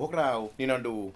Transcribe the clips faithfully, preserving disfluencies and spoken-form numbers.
พวกเรานี่นอนดู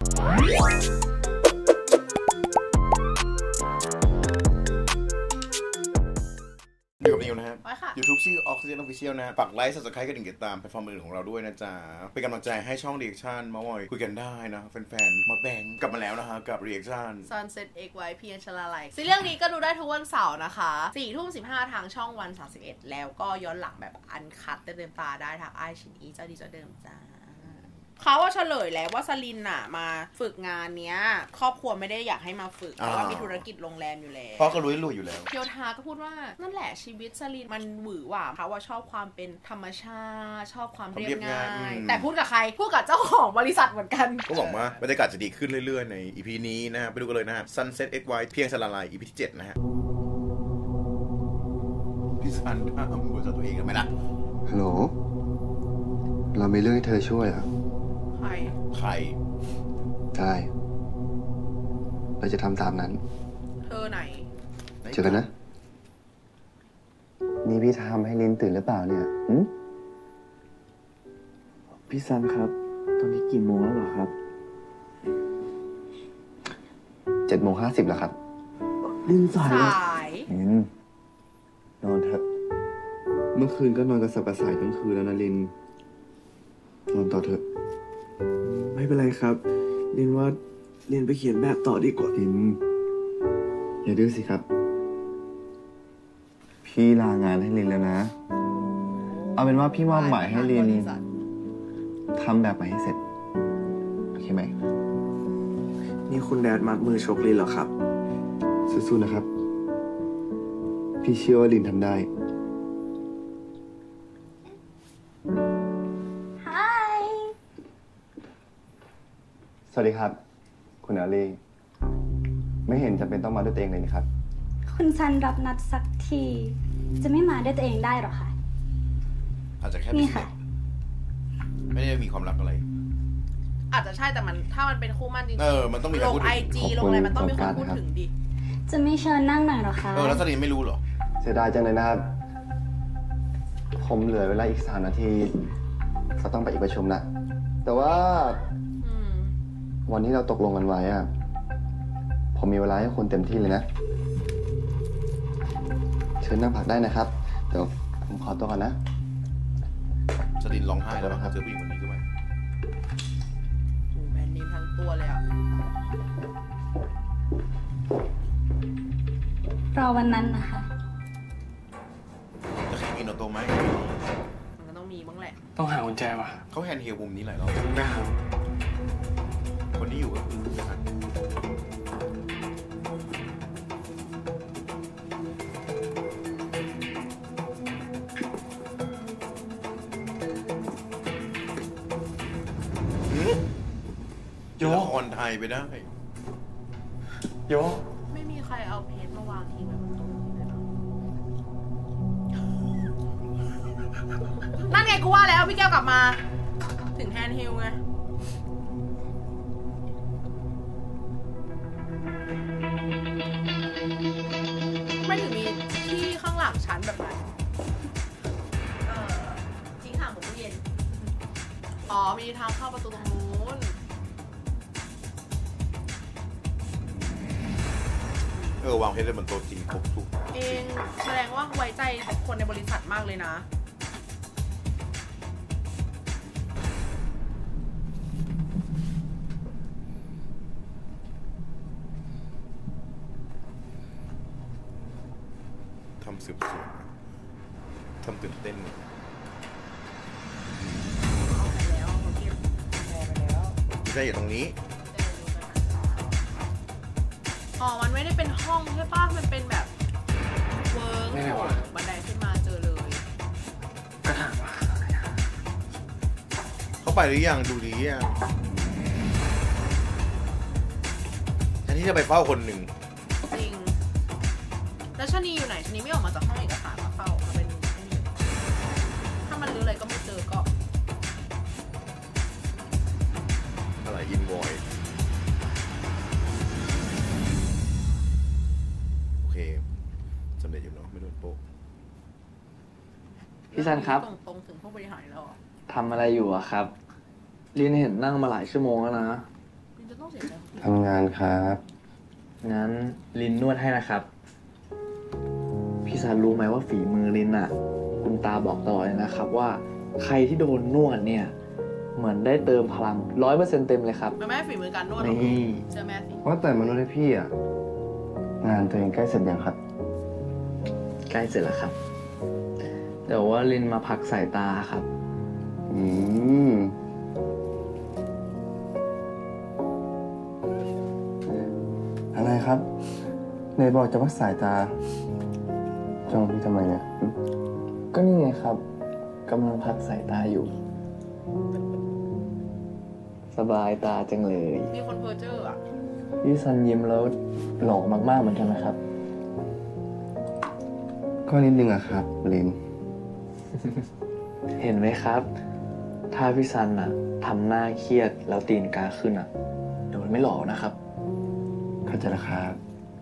อยู่กับนิวนะครับ YouTube ชื่อ Oxygen Official นะฝากไลค์ Subscribe กระดิ่งติดตามแพลตฟอร์มอื่นของเราด้วยนะจ๊ะเป็นกำลังใจให้ช่อง Reaction มาบ่อยคุยกันได้นะแฟนๆมาแบ่งกลับมาแล้วนะฮะกับ Reaction Sunset X Y เพียงชลาลัยซีรีส์เรื่องนี้ก็ดูได้ทุกวันเสาร์นะคะสี่ทุ่มสิบห้าทางช่องวันสามสิบเอ็ดแล้วก็ย้อนหลังแบบอันคัตเต็มตาได้ทางไอชินอีเจ้าดีเจ้าเดิมจ้าเขาว่าเฉลยแล้วว่าสลินน่ะมาฝึกงานเนี้ยครอบครัวไม่ได้อยากให้มาฝึกเพราะว่ามีธุรกิจโรงแรมอยู่แล้วพ่อก็รู้รู้อยู่แล้วเคียวทาก็พูดว่านั่นแหละชีวิตสลินมันหวือหวาเขาว่าชอบความเป็นธรรมชาติชอบความเรียบง่ายแต่พูดกับใครพูดกับเจ้าของบริษัทเหมือนกันก็บอกว่าบรรยากาศจะดีขึ้นเรื่อยๆใน อี พี นี้นะฮะไปดูกันเลยนะฮะ Sunset เอ็กซ์ วาย เพียงชลาลัย อี พี ที่เจ็ดนะฮะพี่ซันทำบริษัทตัวเองกันไหมล่ะฮัลโหลเรามีเรื่องให้เธอช่วยอ่ะใครใครได้เราจะทำตามนั้นเธอไหนเจอกันนะนี่พี่ทำให้ลินตื่นหรือเปล่าเนี่ยหืมพี่ซันครับตอนนี้กี่โมงแล้วเหรอครับเจ็ดโมงห้าสิบแล้วครับลินสายสายลินนอนเถอะเมื่อคืนก็นอนกระสับกระส่ายทั้งคืนแล้วนะลินนอนต่อเถอะไม่เป็นไรครับลินว่าลินไปเขียนแบบต่อดีกว่าลินอย่าดื้อสิครับพี่ลางานให้ลินแล้วนะเอาเป็นว่าพี่มอบหมายให้ลินทำแบบใหม่ให้เสร็จโอเคไหมนี่คุณแดดมัดมือชกลินเหรอครับสู้ๆนะครับพี่เชื่อว่าลินทำได้สวัสดีครับคุณอาลีไม่เห็นจำเป็นต้องมาด้วยตัวเองเลยนะครับคุณซันรับนัดสักทีจะไม่มาด้วยตัวเองได้หรอคะอาจจะแค่นี่ค่ะไม่ได้มีความรักอะไรอาจจะใช่แต่มันถ้ามันเป็นคู่มั่นจริงๆเออมันต้องมีลงไอจีลงอะไรมันต้องมีคนพูดถึงดิจะไม่เชิญนั่งหน่อยหรอคะเออแล้วสลินไม่รู้หรอเสียดายจังเลยนะครับผมเหลือเวลาอีกสามนาทีก็ต้องไปอีกประชุมนะแต่ว่าวันที่เราตกลงกันไว้อะผมมีเวลาให้คุณเต็มที่เลยนะเชิญนั่งพักได้นะครับเดี๋ยวผมขอตัวก่อนนะสลินร้องไห้แล้วครับเจอผู้หญิงคนนี้ขึ้นมาโอ้แบรนด์เนมทั้งตัวเลยอ่ะรอวันนั้นนะคะจะแข่งอินโนโตไหมมันก็ต้องมีบ้างแหละต้องหากุญแจว่ะเขาแฮนด์เฮลมุมนี้หลายรอบไม่หาคนที่อยู่ก็คือนะครับโยละครไทยไปได้โยไม่มีใครเอาเพชรมาวางทิ้งไว้บนโต๊ะนี้เลยเนาะนั่นไงกูว่าแล้วพี่แก้วกลับมาถึงแฮนด์เฮลไงไม่ถึงมีที่ข้างหลังชั้นแบบนั้นเออทิ้งห่างผมตู้เย็นอ๋อมีทางเข้าประตูตรงนู้นเออวางเพชรบนโต๊ะจริงครบทุกเองแสดงว่าไว้ใจคนในบริษัทมากเลยนะทำสืบสวนทำตื่นเต้นเอาไปแล้วเขาเก็บแชร์ไปแล้วไม่ใช่อยู่ตรงนี้อ๋อมันไม่ได้เป็นห้องใช่ป่ะมันเป็นแบบเวิร์กบันไดขึ้นมาเจอเลยกระถางเขาไปหรือยังดูดียังแทนที่จะไปเฝ้าคนหนึ่งจริงแล้วชนีอยู่ไหนชนีไม่ออกมาจากห้องเอกสารมาเฝ้ามาเป็นถ้ามันรู้อะไรก็ไม่เจอก็อะไรอินวอยโอเคสำเร็จอยู่เนาะไม่โดนโป๊ะพี่ซันครับตรงๆถึงผู้บริหารแล้วทำอะไรอยู่อะครับลินเห็นนั่งมาหลายชั่วโมงแล้วนะลินจะต้องเสียใจทำงานครับงั้นลินนวดให้นะครับ พี่ซันรู้ไหมว่าฝีมือลินอ่ะ คุณตาบอกต่อเลยนะครับว่าใครที่โดนนวดเนี่ย เหมือนได้เติมพลังร้อยเปอร์เซ็นต์เต็มเลยครับแม่ฝีมือการนวดนี่เจอแม่สิว่าแต่มานวดให้พี่อ่ะ งานตัวเองใกล้เสร็จยังครับใกล้เสร็จแล้วครับแต่ว่าลินมาพักสายตาครับอืมอะไรครับในบอกจะพักสายตาจ้องพี่ทำไมเนี่ยก็นี่ไงครับกำลังพักสายตาอยู่สบายตาจังเลยมีคนเพอเจอร์อ่ะพี่ซันยิ้มแล้วหล่อมากๆเหมือนกันนะครับก็นิดนึงอะครับลินเห็นไหมครับถ้าพี่ซันอะทำหน้าเครียดแล้วตีนกาขึ้นอะเดี๋ยวมันไม่หล่อนะครับเข้าใจแล้วครับ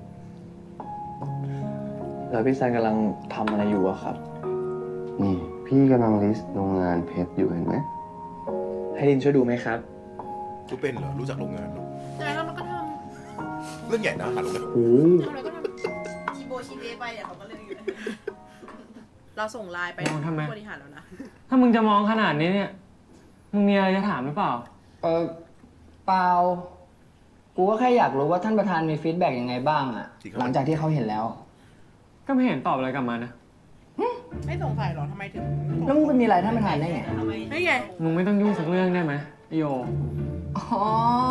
แล้วพี่ซันกำลังทำอะไรอยู่อะครับนี่พี่กำลังลิสต์โรงงานเพชรอยู่เห็นไหมให้ลินช่วยดูไหมครับรู้เป็นเหรอรู้จักโรงงานเหรอใช่แล้วมันก็ทำเรื่องใหญ่นะหาโรงงานโอ้ทำอะไรก็ทำชีโบชีเบไปเนี่ยเขาก็เลยอยู่เราส่งไลน์ไปบริหารแล้วนะถ้ามึงจะมองขนาดนี้เนี่ยมึงมีอะไรจะถามหรือเปล่าเออเปล่ากูก็แค่อยากรู้ว่าท่านประธานมีฟีดแบ็กยังไงบ้างอะหลังจากที่เขาเห็นแล้วก็ไม่เห็นตอบอะไรกลับมานะไม่สงสัยหรอทำไมถึงแล้วมึงไปมีอะไรท่านประธานได้ไงไม่ไงมึงไม่ต้องยุ่งสักเรื่องได้ไหมโยอ๋อ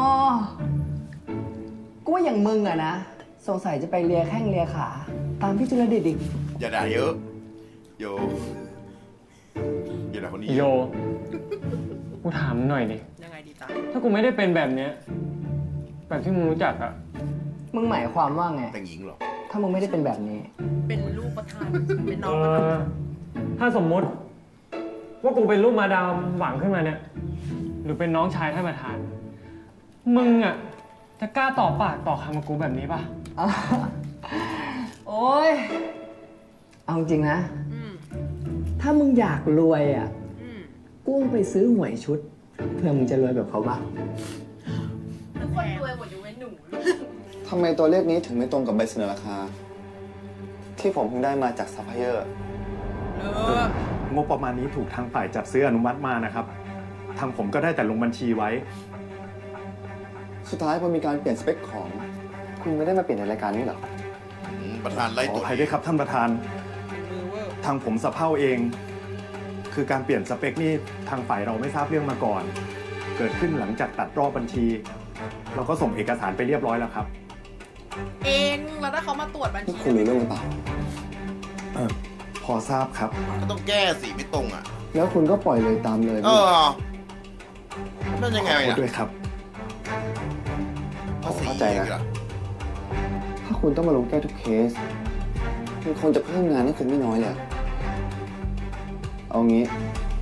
กูว่าอย่างมึงอะนะสงสัยจะไปเลียแข้งเลียขาตามพี่จุลเดชอีกอย่าด่าเยอะโยอย่าด่าคนนี้โยกูถามหน่อยดิยังไงดีจ๊ะถ้ากูไม่ได้เป็นแบบเนี้ยแบบที่มึงรู้จักอะมึงหมายความว่าไงแต่งหญิงหรอถ้ามึงไม่ได้เป็นแบบนี้เป็นลูกประธานเป็นน้องประธานถ้าสมมติว่ากูเป็นลูกมาดามหวังขึ้นมาเนี่ยหรือเป็นน้องชายท่านประธานมึงอะจะกล้าต่อปากต่อคำกับกูแบบนี้ป่ะโอ๊ยเอาจริงนะถ้ามึงอยากรวยอ่ะกุ้งไปซื้อหวยชุดเพื่อมึงจะรวยแบบเขาบ้างทุกคนรวยหมดยกเว้นหนูทำไมตัวเลขนี้ถึงไม่ตรงกับใบเสนอราคาที่ผมเพิ่งได้มาจากซัพพลายเออร์งบประมาณนี้ถูกทางฝ่ายจัดซื้ออนุมัติมานะครับทางผมก็ได้แต่ลงบัญชีไว้สุดท้ายพอมีการเปลี่ยนสเปคของคุณไม่ได้มาเปลี่ยนในรายการนี้หรอประธานไล่ตัวขออภัยด้วยครับท่านประธานทางผมสะเพร่าเองคือการเปลี่ยนสเปคนี่ทางฝ่ายเราไม่ทราบเรื่องมาก่อนเกิดขึ้นหลังจากตัดรอบบัญชีเราก็ส่งเอกสารไปเรียบร้อยแล้วครับเองแล้วถ้าเขามาตรวจบัญชีคุณรู้เรื่องหรือเปล่าเออพอทราบครับก็ต้องแก้สีไม่ตรงอ่ะแล้วคุณก็ปล่อยเลยตามเลยเออนั่นยังไงอ่ะด้วยครับเข้าใจนะถ้าคุณต้องมาลงแก้ทุกเคสมันคงจะเพิ่มงานให้คุณไม่น้อยเลยเอางี้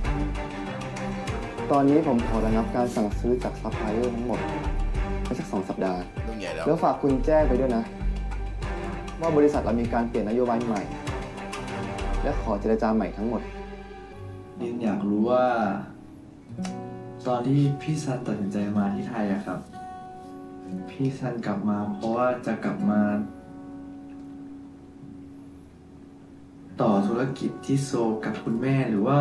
ตอนนี้ผมขอระงับการสั่งซื้อจากซัพพลายเออร์ทั้งหมดไปสักสองสัปดาห์แล้วฝากคุณแจ้งไปด้วยนะว่าบริษัทเรามีการเปลี่ยนนโยบายใหม่และขอเจรจาใหม่ทั้งหมดดินอยากรู้ว่าตอนที่พี่ซันตัดสินใจมาที่ไทยอะครับพี่ซันกลับมาเพราะว่าจะกลับมาต่อธุรกิจที่โซลกับคุณแม่หรือว่า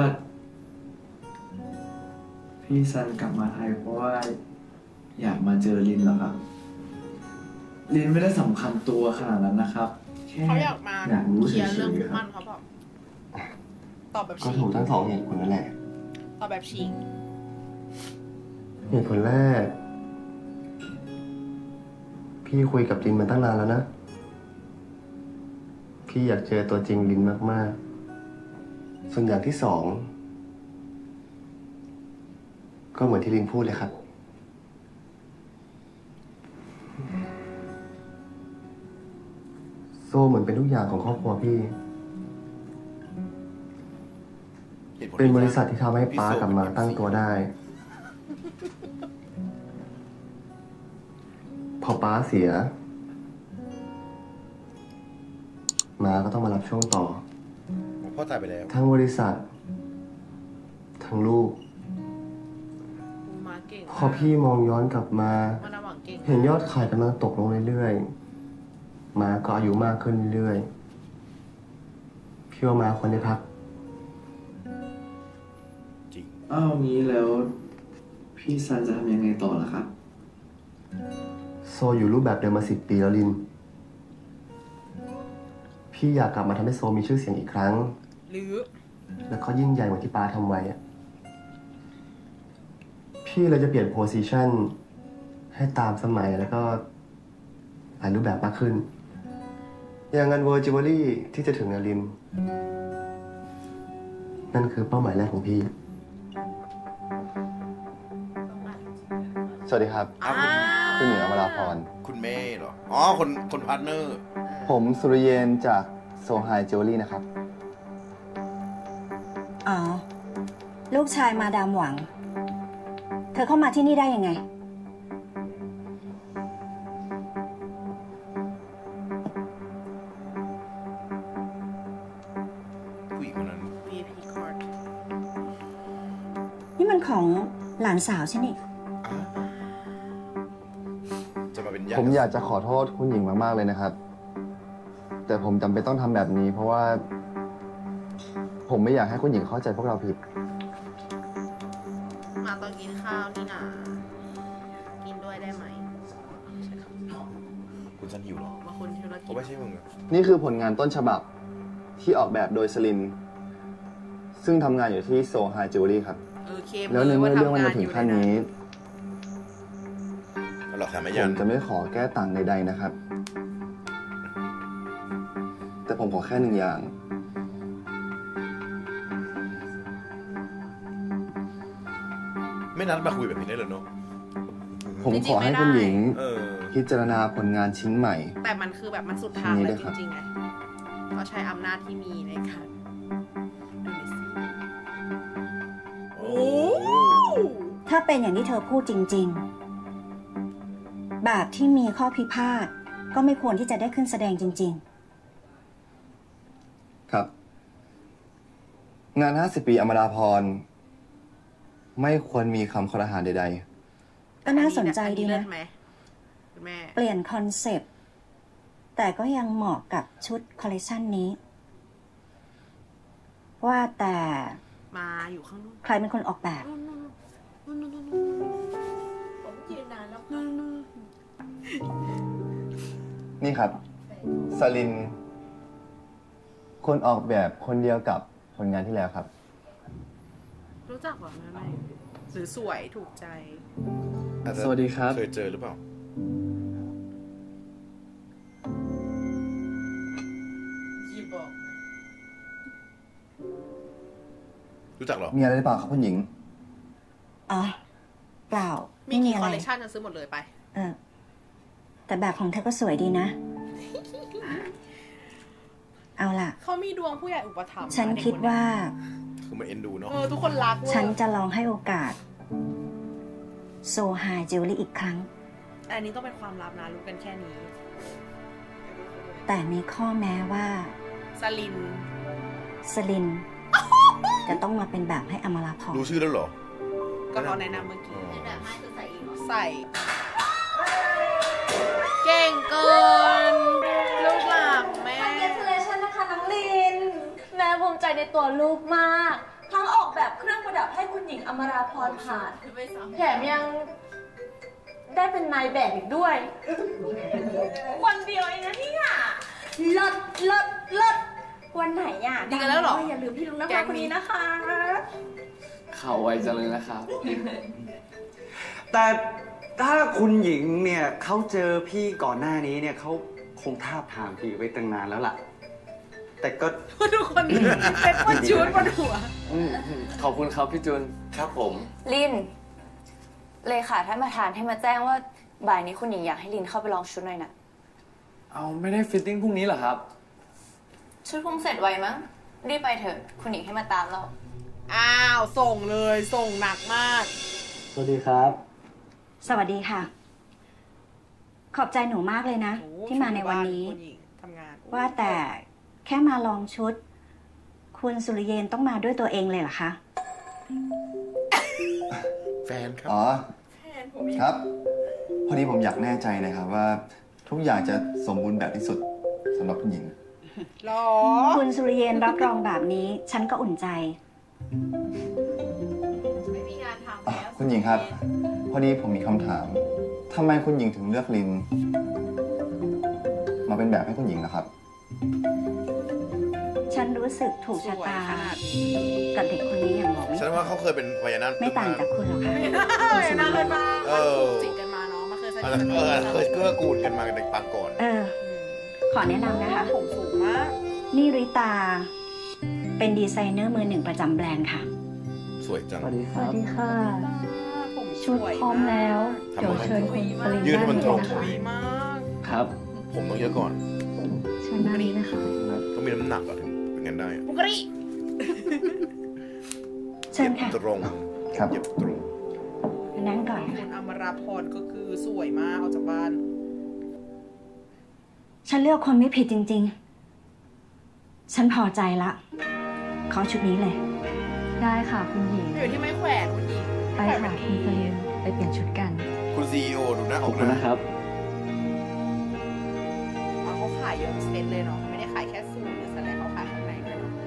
พี่ซันกลับมาไทยเพราะว่าอยากมาเจอลินเหรอครับลินไม่ได้สำคัญตัวขนาดนั้นนะครับเขาอยากมาเคลียร์เรื่องคุกมันเขาบอกตอบแบบก็ถูกทั้งสองเหตุผลนั่นแหละตอบแบบชิงเหตุผลแรกพี่คุยกับลินมาตั้งนานแล้วนะพี่อยากเจอตัวจริงลินมากๆส่วนอย่างที่สองก็เหมือนที่ลินพูดเลยครับโซ่เหมือนเป็นทุกอย่างของครอบครัวพี่เป็นบริษัทที่ทำให้ป๊ากลับมาตั้งตัวได้พอป๊าเสียมาก็ต้องมารับช่วงต่อพ่อตายไปแล้วทั้งบริษัททั้งลูกมาเก็พอพี่มองย้อนกลับมาเห็นยอดขายกำลังตกลงเรื่อยๆมาก็อายุมากขึ้นเรื่อยๆพี่ว่ามาควรได้พักจริงอ้าวงี้แล้วพี่ซันจะทำยังไงต่อล่ะครับโซอยู่รูปแบบเดิมมาสิบปีแล้วลินพี่อยากกลับมาทำให้โซมีชื่อเสียงอีกครั้งหรือแล้วก็ยิ่งใหญ่กว่าที่ปาทำไว้อะพี่เลยจะเปลี่ยนโพสิชันให้ตามสมัยแล้วก็หลายรูปแบบมากขึ้นอย่างงานเวอร์จิวเวลรี่ที่จะถึงนลินนั่นคือเป้าหมายแรกของพี่สวัสดีครับคุณหญิงอมราพรคุณเม่เหรออ๋อคนคนพาร์ทเนอร์ผมสุริเยนจากโซไฮจิวเวลรี่นะครับอ๋อลูกชายมาดามหวังเธอเข้ามาที่นี่ได้ยังไงผู้หญิงคนนั้นวี ไอ พี card นี่มันของหลานสาวใช่ไหมผมอยากจะขอโทษคุณหญิงมากๆเลยนะครับแต่ผมจำเป็นต้องทำแบบนี้เพราะว่าผมไม่อยากให้คุณหญิงเข้าใจพวกเราผิดมาตอนกินข้าวนี่นะกินด้วยได้ไหมคุณซันหิวหรอมาคุณธุรกิจไม่ใช่มึงนี่คือผลงานต้นฉบับที่ออกแบบโดยสลินซึ่งทำงานอยู่ที่โซไฮจิวเวลรี่ครับแล้วในเมื่อเรื่องมันมาถึงขั้นนี้ผมจะไม่ขอแก้ต่างใดๆนะครับแต่ผมขอแค่หนึ่งอย่างไม่นัดมาคุยแบบนี้ได้เลยเนาะผมขอให้คุณหญิงพิจารณาผลงานชิ้นใหม่แต่มันคือแบบมันสุดทางเลยจริงๆไงก็ใช้อำนาจที่มีในการโอ้ถ้าเป็นอย่างที่เธอพูดจริงๆแบบที่มีข้อพิพาทก็ไม่ควรที่จะได้ขึ้นแสดงจริงๆครับงานห้าสิบปีอมราพรไม่ควรมีคำคอรหาใดๆก็น่าสนใจดีนะเปลี่ยนคอนเซปต์แต่ก็ยังเหมาะกับชุดคอลเลคชันนี้ว่าแต่มาอยู่ข้างนู้นใครเป็นคนออกแบบนี่ครับสลินคนออกแบบคนเดียวกับผลงานที่แล้วครับรู้จักหรอไม่ไม่หรือสวยถูกใจสวัสดีครับเคยเจอหรือเปล่าจีบอกรู้จักหรอมีอะไรหรือเปล่าครับคุณหญิงอ๋อเปล่ามีกี่คอลเลคชันจะซื้อหมดเลยไปเออแต่แบบของเธอก็สวยดีนะเอาล่ะเขามีดวงผู้ใหญ่อุปถัมภ์ฉันคิดว่าคือมาเอ็นดูเนาะเออทุกคนรักฉันจะลองให้โอกาสโซไฮจิวเวลรี่อีกครั้งอันนี้ต้องเป็นความลับนะรู้กันแค่นี้แต่มีข้อแม้ว่าสลินสลินจะต้องมาเป็นแบบให้อมราพรรู้ชื่อแล้วเหรอก็เขาแนะนำเมื่อกี้แบบให้คือใส่เองใส่เก่งเกินลูกหลักแม่ Congratulations นะคะน้องลินแม่ภูมิใจในตัวลูกมากทั้งออกแบบเครื่องประดับให้คุณหญิงอมราพรผ่านแถมยังได้เป็นนายแบบอีกด้วยวันเดียวเองนะเนี่ยเลิศเลิศเลิศวันไหนอ่ะดีกันแล้วหรออย่าลืมพี่ลุงนะคะคนนี้นะคะข่าวไวจังเลยนะครับแต่ถ้าคุณหญิงเนี่ยเขาเจอพี่ก่อนหน้านี้เนี่ยเขาคงทาบทามพี่ไว้ตั้งนานแล้วล่ะแต่ก็ทุกคนเป็นคนจูนบนหัวขอบคุณครับพี่จูนครับผมลินเลยค่ะท่านประธานให้มาแจ้งว่าบ่ายนี้คุณหญิงอยากให้ลินเข้าไปลองชุดหน่อยนะเอาไม่ได้ฟิตติ้งพรุ่งนี้เหรอครับชุดคงเสร็จไวมั้งรีบไปเถอะคุณหญิงให้มาตามเราอ้าวส่งเลยส่งหนักมากสวัสดีครับสวัสดีค่ะขอบใจหนูมากเลยนะที่มาในวันนี้ว่าแต่แค่มาลองชุดคุณสุริเยนต้องมาด้วยตัวเองเลยเหรอคะแฟนครับอ๋อครับ พอดีผมอยากแน่ใจนะครับว่าทุกอย่างจะสมบูรณ์แบบที่สุดสำหรับคุณหญิงหรอคุณสุริเยนรับรองแบบนี้ฉันก็อุ่นใจไม่มีงานทำแล้วคุณหญิงครับ พอดีผมมีคำถามทำไมคุณหญิงถึงเลือกลินมาเป็นแบบให้คุณหญิงนะครับฉันรู้สึกถูกชะตากับเด็กคนนี้อย่างบอกไม่ถูกฉันว่าเขาเคยเป็นพญานาคไม่ต่างจากคุณหรอกค่ะพญานาคกันมาเออจิกกันมาเนาะมันเคยสนิทเอกันอเคยเกื้อกูลกันมาในปางก่อนเออ ขอแนะนำนะคะผมสูงมากนี่ริตา เป็นดีไซเนอร์มือหนึ่งประจำแบรนด์ค่ะสวยจังสวัสดีคสรัวับสดีค่ะผมชุดพร้อมแล้ว เดี๋ยวเชิญคุณสลินยืนให้มันตรงได้เลยนะคะครับผมต้องเยอะก่อนเชิญด้านนี้นะคะต้องมีน้ำหนักอะถึงเป็นงั้นได้อะบุกรีเชิญค่ะตรงครับเหยียบตรงนั่งก่อนคุณอมราพรก็คือสวยมากออกจากบ้านฉันเลือกคนไม่ผิดจริงๆ ฉันพอใจละขอชุดนี้เลยได้ค่ะคุณหญิงอยู่ที่ไม่แขวนคุณหญิงไปค่ะคุณสลินไปเปลี่ยนชุดกันคุณซีอีโอดูหน้าขอออบ กคุณนะนะครับเขาขายยกเซตเลยเนาะไม่ได้ขายแค่สูทหรืออะไรเขาขายข้างในด้วยเนาะ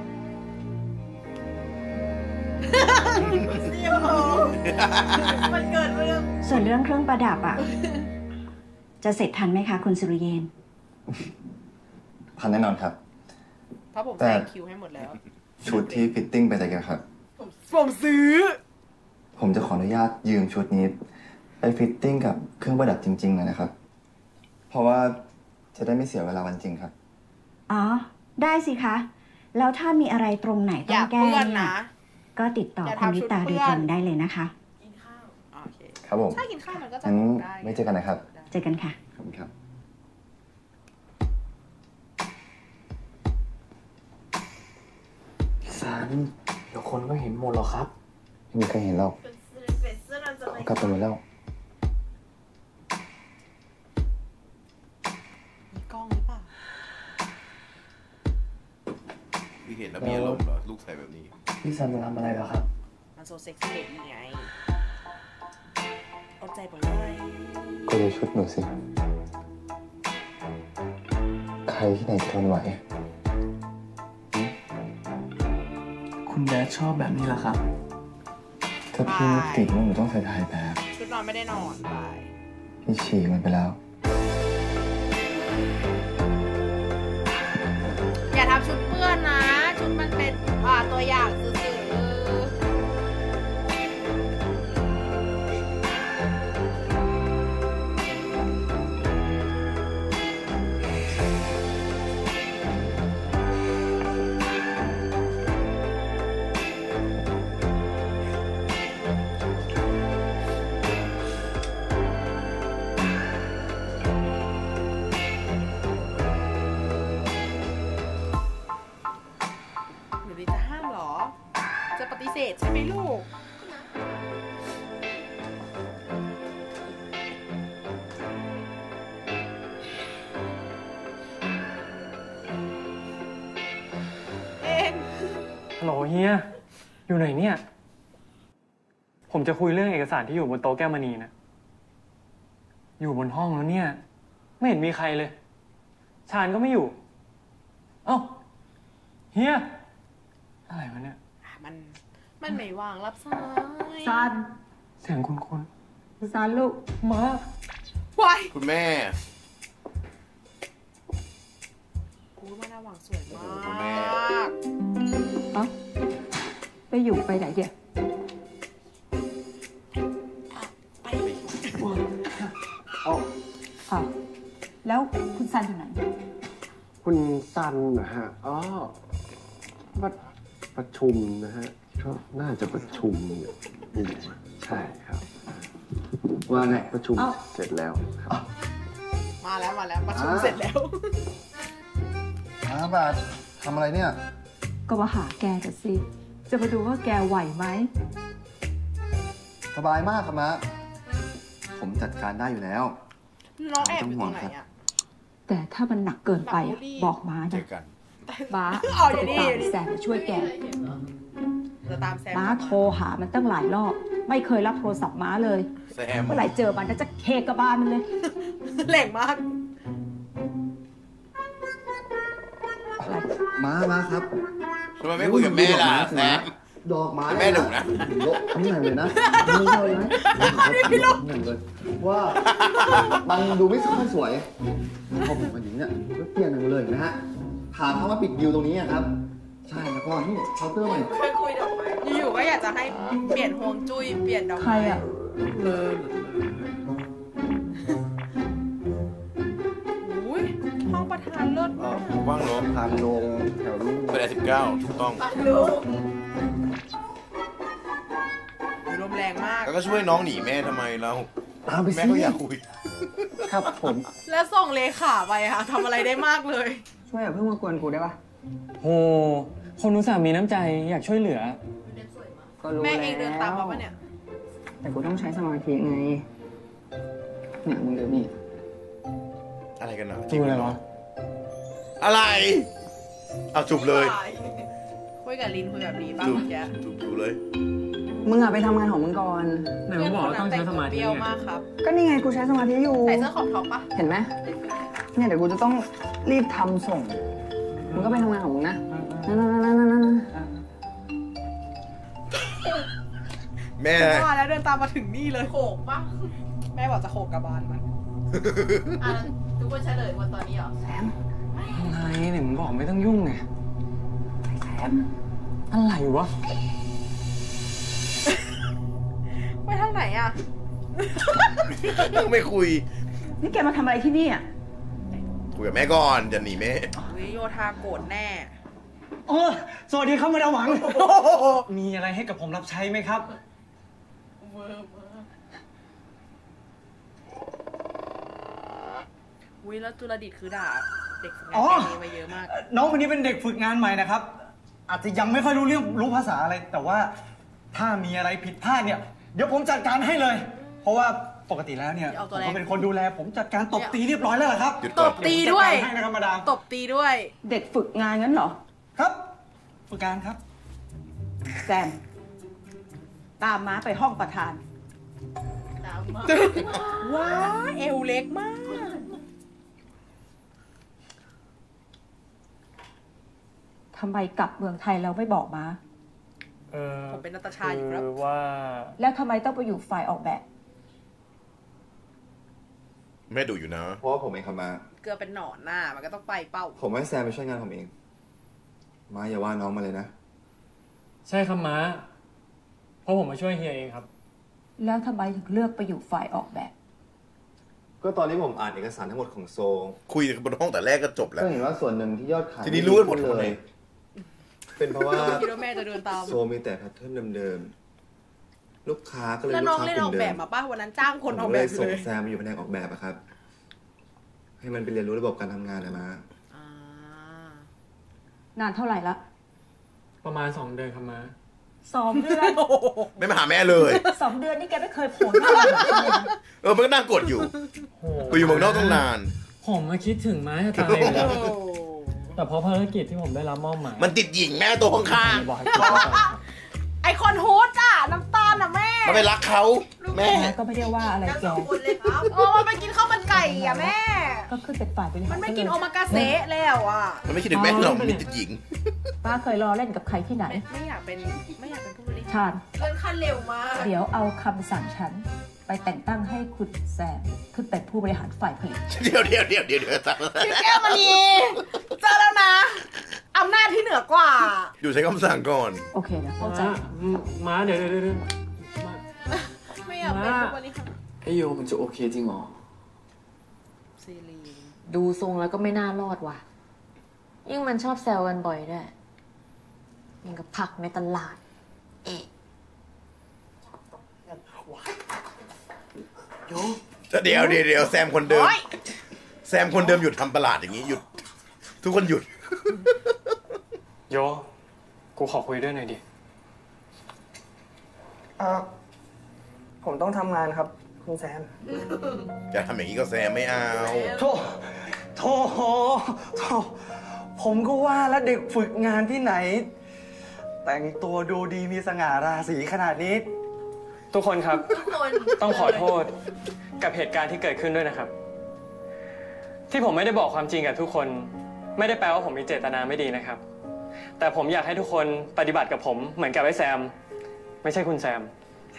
มันเกิดเรื่องส่วนเรื่องเครื่องประดับอ่ะ จะเสร็จทันไหมคะคุณสุริเยนทันแน่นอนครับเพราะผมแต่ใส่คิวให้หมดแล้วชุดที่ฟิตติ้งไปแต่กันครับผมซื้อผมจะขออนุญาตยืมชุดนี้ไปฟิตติ้งกับเครื่องประดับจริงๆเลยนะครับ เพราะว่าจะได้ไม่เสียเวลาวันจริงครับอ๋อ ได้สิคะ แล้วถ้ามีอะไรตรงไหนต้อองย่าแก้เปื้อนเนี่ยนะก็ติดต่ออย่าคุณทำวิชุดตาเปื้โดยอนตรงได้เลยนะคะโอเคครับผมถ้ากินข้าวมันก็จะงั้นได้ไม่เจอกันนะครับเจอกันค่ะขอบคุณครับพี่ซันเดี๋ยวคนก็เห็นหมดหรอกครับไม่มีใครเห็นหรอกเขากลับไปหมดแล้วมีกล้องหรือเปล่าพี่เห็นแล้วมีอารมณ์เหรอลูกใส่แบบนี้พี่ซันจะทำอะไรเหรอครับมันโซเซ็กซี่เด็ดยังไงเอาใจผมเลยก็ดูชุดหนูสิ ใครที่ไหนจะทนไหวคุณแดดชอบแบบนี้เหรอครับถ้าพี่ไม่ติดว่าหนูต้องใส่ถ่ายแบบชุดนอนไม่ได้นอนบายพี่ฉีกมันไปแล้วอย่าทำชุดเปื้อนนะ ชุดมันเป็นอ่าตัวอย่างซื่อๆหรือจะห้ามเหรอ จะปฏิเสธใช่ไหมลูก เองฮัลโหลเฮีย อยู่ไหนเนี่ย ผมจะคุยเรื่องเอกสารที่อยู่บนโต๊ะแก้วมณีนะ อยู่บนห้องแล้วเนี่ย ไม่เห็นมีใครเลย ชาญก็ไม่อยู่ เอ้า เฮีย อะไรวะเนี่ยมัน มันไม่วางรับสายซันเสียงคุณคุณซันลูกมาวายคุณแม่อู้มันน่าวางสวยมากคุณแม่เอ้าไปอยู่ไปไหนเดี๋ยวไปเอาอ้าวแล้วคุณซันอยู่ไหนคุณซันนะฮะ อ๋อประประชุมนะฮะก็น่าจะประชุมอยู่ใช่ครับ ว่าไงประชุมเอ้าเสร็จแล้วครับมาแล้วมาแล้วประชุมเสร็จแล้วอาบาททำอะไรเนี่ยก็มาหาแกกันสิ จะมาดูว่าแกไหวไหมสบายมากครับมะผมจัดการได้อยู่แล้วน้องแอบอยู่ตรงไหนอ่ะแต่ถ้ามันหนักเกินไปอะบอกมาเจนะอกันบ้าเอาอจะยู่ไปนี่ตามแสบมาช่วยแกจะตามแซมบ้าโทรหามันตั้งหลายรอบไม่เคยรับโทรศัพท์ม้าเลยเมื่อไหร่เจอมันก็จะเคกระบาลมันเลยแหล่งมากม้าม้าครับทำไมไม่คุยกับแม่ล่ะแซมดอกไม้แม่ดุนะโลนี่ไหนเลยนะไม่ใช่ไหมพี่ลูกหนึ่งเลยว่ามันดูไม่ค่อยสวยพอผมมาถึงเนี่ยก็เปลี่ยนหนึ่งเลยนะฮะถามเขาว่าปิดดิวตรงนี้ครับใช่แล้วก็นี่เคาน์เตอร์ใหม่เคยคุยดอกไม้อยู่ๆก็อยากจะให้เปลี่ยนฮวงจุ้ยเปลี่ยนดอกไม้ใครอ่ะเลยอุ้ยห้องประธานเลิศมากว่างเนาะทานลงแถวนี้เป็นสิบเก้าถูกต้องลมแรงมากแล้วก็ช่วยน้องหนีแม่ทำไมเราแม่ก็อยากคุยครับผมแล้วส่งเลขาไปค่ะทำอะไรได้มากเลยช่วยอย่าเพิ่งมากวนกูได้ปะโหคนอุตส่าห์มีน้ำใจอยากช่วยเหลือแม่เองเดินตามมาปะเนี่ยแต่กูต้องใช้สมาธิไงเนี่ยมึงเดี๋ยวนี่อะไรกันนะจริงเลยวะอะไรเอาจุบเลยคุยกับลินคุยแบบนี้บ้างแกจุบจุบเลยมึงอะไปทำงานของมึงก่อนไหนมึงบอกต้องใช้สมาธิเดียวมากครับก็นี่ไงกูใช้สมาธิอยู่ใส่เสื้อขอบท้องปะเห็นไหมเนี่ยเดี๋ยวกูจะต้องรีบทำส่งมึงก็ไปทำงานของมึงนะนั่นนั่นนั่นนั่นแม่มาแล้วเดินตามมาถึงนี่เลยโขกปะแม่บอกจะโขกกระบาลมันอ่ะทุกคนเฉลยวันตอนนี้เหรอแซมไงเนี่ยมึงบอกไม่ต้องยุ่งไงแซมอะไรวะไปทางไหนอ่ะไม่คุยนี่แกมาทำอะไรที่นี่อ่ะคุยกับแม่ก่อนจะหนีแม่วิโยธาโกรธแน่โอ้สวัสดีครับมาดามหวังมีอะไรให้กับผมรับใช้ไหมครับวิแล้วจุลดิตคือด่าเด็กฝึกงานนี้ไปเยอะมากน้องคนนี้เป็นเด็กฝึกงานใหม่นะครับอาจจะยังไม่ค่อยรู้เรื่องรู้ภาษาอะไรแต่ว่าถ้ามีอะไรผิดพลาดเนี่ยเดี๋ยวผมจัดการให้เลยเพราะว่าปกติแล้วเนี่ยผมก็เป็นคนดูแลผมจัดการตบตีเรียบร้อยแล้วแหละครับตบตีด้วยตบตีด้วยเด็กฝึกงานงั้นเหรอครับฝึกงานครับแซมตามม้าไปห้องประธานตามมาว้าเอวเล็กมากทำไมกลับเมืองไทยเราไม่บอกม้าเออผมเป็นนัตชาอยู่ครับว่าแล้วทำไมต้องไปอยู่ฝ่ายออกแบบแม่ดูอยู่นะเพราะว่าผมเองครับมาเกลือเป็นหนอนหน้ามันก็ต้องไปเป้าผมให้แซมไปช่วยงานผมเองมาอย่าว่าน้องมาเลยนะใช่ครับม้าเพราะผมมาช่วยเฮียเองครับแล้วทำไมถึงเลือกไปอยู่ฝ่ายออกแบบก็ตอนนี้ผมอ่านเอกสารทั้งหมดของโซคุยบนห้องแต่แรกก็จบแล้วก็เห็นว่าส่วนหนึ่งที่ยอดขายทีนี้รู้กันหมดเลยเป็นเพราะว่าคิดว่าแม่จะเดินตามโซมีแต่แพทเทิร์นเดิมๆลูกค้าก็เลยลูกค้าเป็นเดิมแล้วน้องเล่นออกแบบมาป่ะวันนั้นจ้างคนออกแบบเลยส่งแซมมาอยู่แผนกออกแบบอะครับให้มันไปเรียนรู้ระบบการทำงานนะมานานเท่าไหร่ละประมาณสองเดือนครับมาสองเดือนไม่มาหาแม่เลยสองเดือนนี่แกไม่เคยโผล่เออมันก็น่ากดอยู่ไปอยู่เมืองนอกตั้งนานผมมาคิดถึงม้าจะตายอยู่แล้วแต่เพราะภารกิจที่ผมได้รับมอบหมายมันติดหญิงแม่ตัวข้างๆไอคนโฮสอ่ะน้ำตาลน่ะแม่มันไปรักเขาแม่ก็ไม่ได้ว่าอะไรแกโอ้มันไปกินข้าวมันไก่อ่ะแม่ก็ขึ้นเป็นฝ่ายเป็นมันไม่กินโอมากาเสะแล้วอ่ะมันไม่คิดถึงแม่หรอกมันติดหญิงป้าเคยรอเล่นกับใครที่ไหนไม่อยากเป็นไม่อยากเป็นผู้บริหารเลื่อนขั้นเร็วมากเดี๋ยวเอาคำสั่งฉันไปแต่งตั้งให้คุณแซมขึ้นเป็นผู้บริหารฝ่ายผลิตเดี๋ยวเดี๋ยวเดี๋ยวเดี๋ยวเดี๋ยวพี่แก้วมณีเจอแล้วนะอำนาจที่เหนือกว่าอยู่ใช้คำสั่งก่อนโอเคนะเข้าใจมาเดี๋ยวเดี๋ยวเดี๋ยวไม่อยากเป็นผู้บริหารไอโยมันจะโอเคจริงหรอซีรีดูทรงแล้วก็ไม่น่ารอดว่ะยิ่งมันชอบแซวกันบ่อยด้วยยังกับผักในตลาดเอ๊ะเดี๋ยวเดี๋ยวเดี๋ยวแซมคนเดิมแซมคนเดิมหยุดทำประหลาดอย่างนี้หยุดทุกคนหยุดโยกูขอคุยด้วยหน่อยดิอ่าผมต้องทำงานครับคุณแซมจะทำอย่างนี้ก็แซมไม่เอาโธ่โธ่โธ่ผมก็ว่าแล้วเด็กฝึกงานที่ไหนแต่งตัวดูดีมีสง่าราศีขนาดนี้ทุกคนครับ ต้องขอโทษกับเหตุการณ์ที่เกิดขึ้นด้วยนะครับ ที่ผมไม่ได้บอกความจริงกับทุกคนไม่ได้แปลว่าผมมีเจตนาไม่ดีนะครับ แต่ผมอยากให้ทุกคนปฏิบัติกับผมเหมือนกับไอ้แซมไม่ใช่คุณแซม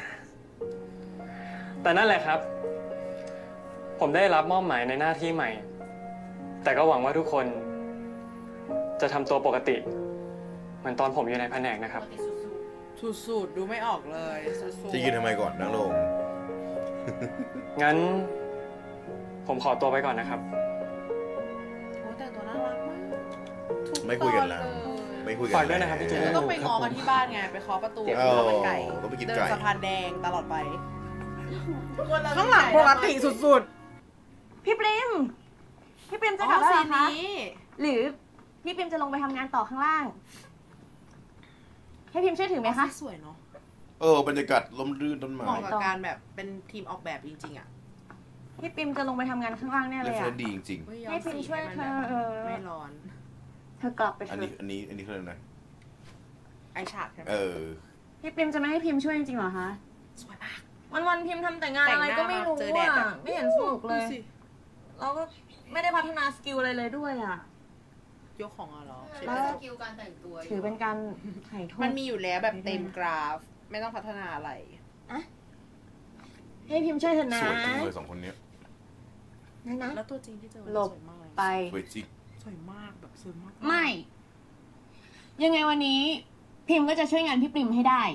แต่นั่นแหละครับผมได้รับมอบหมายในหน้าที่ใหม่แต่ก็หวังว่าทุกคนจะทำตัวปกติเหมือนตอนผมอยู่ในแผนกนะครับสุดๆดูไม่ออกเลยจะยืนทำไมก่อนนั่งลงงั้นผมขอตัวไปก่อนนะครับโอ้แต่ตัวน่ารักมากไม่คุยกันแล้วไม่คุยกันฝากด้วยนะครับพี่เจนต้องไปง้อกันที่บ้านไงไปเคาะประตูข้าวมันไก่เดินสะพานแดงตลอดไปข้างหลังปกติสุดๆพี่ปริมพี่ปริมจะกลับแล้วเหรอคะหรือพี่ปริมจะลงไปทำงานต่อข้างล่างให้พิมช่วยถือไหมคะสวยเนาะเออบรรยากาศร่มรื่นต้นไม้เหมาะกับการแบบเป็นทีมออกแบบจริงๆอ่ะพี่ปิมจะลงไปทำงานข้างล่างแน่เลยอ่ะดีจริงๆให้พิมช่วยเธอไม่ร้อนเธอกลับไปเถอะอันนี้อันนี้อันนี้คืออะไรนะไอฉากใช่ไหมเออพี่ปิมจะไม่ให้พิมช่วยจริงๆเหรอคะสวยมากวันวันพิมทำแต่งานอะไรก็ไม่รู้อ่ะไม่เห็นสนุกเลยเราก็ไม่ได้พัฒนาสกิลอะไรเลยด้วยอ่ะยกของอ่ะหรอแล้วสกิลการแต่งตัวถือเป็นการถ่ายทอดมันมีอยู่แล้วแบบเต็มกราฟไม่ต้องพัฒนาอะไรอะให้พิมช่วยเถอะนะสวยจริงเลยสองคนนี้นะนะแล้วตัวจริงที่เจอหลบไปสวยจริงสวยมากแบบสวยมากไม่ยังไงวันนี้พิมก็จะช่วยงานพี่ปริมให้ได้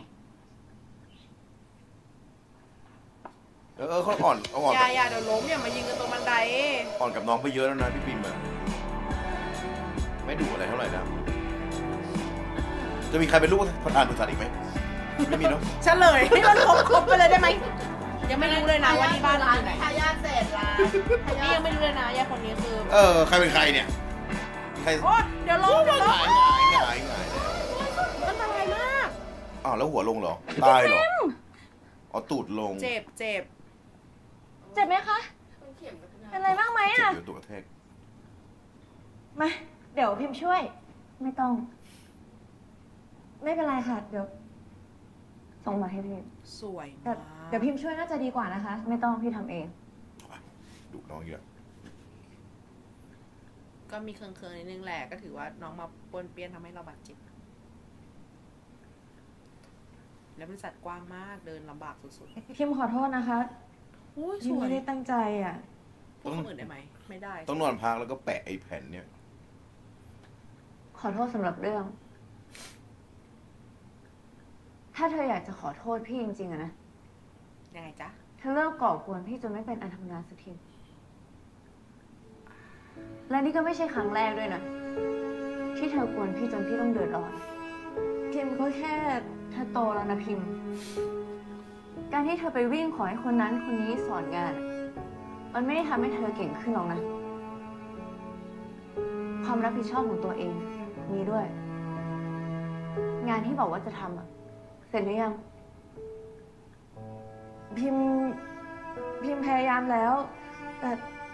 เออเขาอ่อนอ่อนอย่าอย่าเดี๋ยวล้มอย่ามายิงกันตรงบันไดอ่อนกับน้องไปเยอะแล้วนะพี่ปิมอะไม่ดุอะไรเท่าไหร่นะจะมีใครเป็นลูกประธานบริษัทอีกไหมไม่มีเนาะเฉลยให้มันครบๆไปเลยได้ไหมยังไม่รู้เลยนะว่าที่บ้านอยู่ไหนทายาทเสร็จแล้วนี่ยังไม่รู้เลยนะยาคนนี้คือเออใครเป็นใครเนี่ยใครโอ๊ยเดี๋ยวล้มเดี๋ยวล้มหงายหงายหงายหงายอันตรายมากอ้าวแล้วหัวลงเหรอตายเหรออ๋อตูดลงเจ็บเจ็บเจ็บไหมคะเป็นอะไรบ้างไหมอ่ะเจ็บตัวกระแทกมาเดี๋ยวพิมช่วยไม่ต้องไม่เป็นไรค่ะเดี๋ยวส่งมาให้พิมสวยแต่เดี๋ยวพิมช่วยน่าจะดีกว่านะคะไม่ต้องพี่ทำเองดุน้องเยอะก็มีเคืองๆนิดนึงแหละก็ถือว่าน้องมาปนเปี้ยนทำให้เราบาดเจ็บแล้วบริษัทกว้างมากเดินลำบากสุดๆพิมขอโทษนะคะพิมไม่ได้ตั้งใจอ่ะพูดคนอื่นได้ไหมไม่ได้ต้องนอนพักแล้วก็แปะไอ้แผ่นเนี่ยขอโทษสำหรับเรื่องถ้าเธออยากจะขอโทษพี่จริงๆอะนะยังไงจ๊ะเธอเลิกก่อกวนพี่จนไม่เป็นอันทำงานสักทีและนี่ก็ไม่ใช่ครั้งแรกด้วยนะที่เธอกวนพี่จนพี่ต้องเดือดร้อนพิมก็แค่เธอโตแล้วนะพิมการที่เธอไปวิ่งขอให้คนนั้นคนนี้สอนงานมันไม่ได้ทำให้เธอเก่งขึ้นหรอกนะความรับผิดชอบของตัวเองมีด้วยงานที่บอกว่าจะทำอะเสร็จหรือยังพิมพิมพยายามแล้วแต่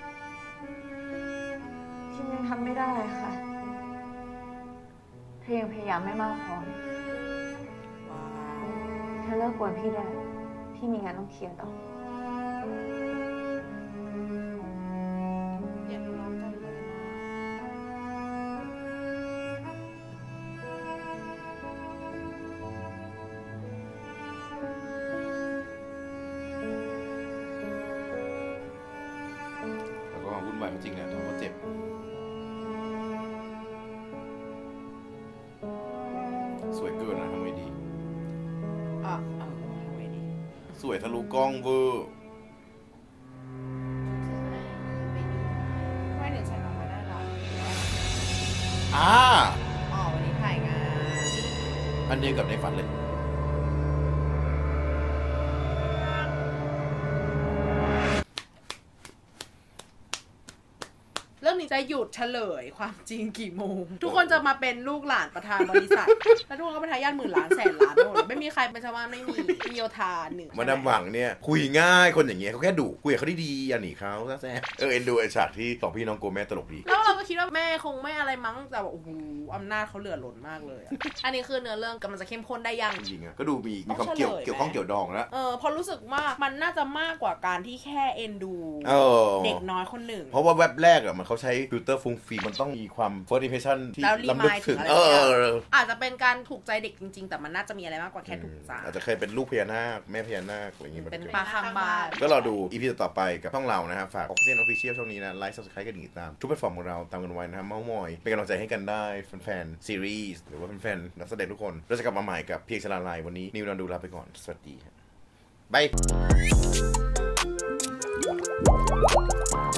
พิมยังทำไม่ได้ค่ะเธอยังพยายามไม่มากพอเธอเลิกกวนพี่ได้พี่มีงานต้องเคลียร์ต่อจริงนะทำเขาเจ็บสวยเกินนะทำไม่ดีอ่ะทำไม่ดีสวยทะลุกล้องเวอร์ไม่ถึงใส่มาได้หรออ่าอ๋อวันนี้ถ่ายงานอันเดียวกับในฝันเลยเรื่องนี้จะหยุดเฉลยความจริงกี่โมงทุกคนจะมาเป็นลูกหลานประธานบริษัทแล้วทุกคนก็เป็นทายาทหมื่นล้านแสนล้านหมดไม่มีใครเป็นชาวบ้านไม่มีมีโยธาหนึ่งมาดามหวังเนี่ยคุยง่ายคนอย่างเงี้ยเขาแค่ดุคุยกับเขาดีๆอย่าหนีเขาซะแซ่เออเอ็นดูไอ้ฉากที่สองพี่น้องโกแม่ตลกดีแล้วเราก็คิดว่าแม่คงไม่อะไรมั้งแต่แบบโอ้โหอำนาจเขาเหลือล้นมากเลยอันนี้คือเนื้อเรื่องกำลังจะเข้มข้นได้ยังจริงๆก็ดูมีมีความเกี่ยวเกี่ยวข้องเกี่ยวดองแล้วเออพอรู้สึกว่ามันน่าจะมากกว่าการที่แค่เอ็นดูเด็กน้อยคนหนึ่งเพราะว่าแว็บแรกอะมันเขาใช้ฟิลเตอร์ฟุ้งฟิ้งมันต้องมีความ first impression ที่ล้ำลึกถึงเอออาจจะเป็นการถูกใจเด็กจริงๆแต่มันน่าจะมีอะไรมากกว่าแค่ถูกใจอาจจะเคยเป็นลูกพญานาคแม่พญานาคอะไรอย่างงี้เป็นปลาข้างบ้านก็รอดูอีพีต่อไปกับช่องเรานะครับฝาก Oxygen Official ช่องนี้นะไลค์ Subscribe กันติดตามทุกแพลตฟอร์มของเราตามกันไว้นะครับเม้ามอยเป็นกำลังใจให้กันได้แฟนๆซีรีส์หรือว่าแฟนๆนักแสดงทุกคนเราจะกลับมาใหม่กับเพียงชลาลัยวันนี้นิวนอนดูลาไปก่อนสวัสดีบาย